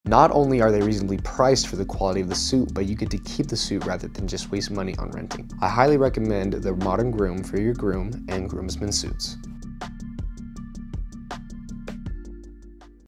Not only are they reasonably priced for the quality of the suit, but you get to keep the suit rather than just waste money on renting. I highly recommend the Modern Groom for your groom and groomsmen suits.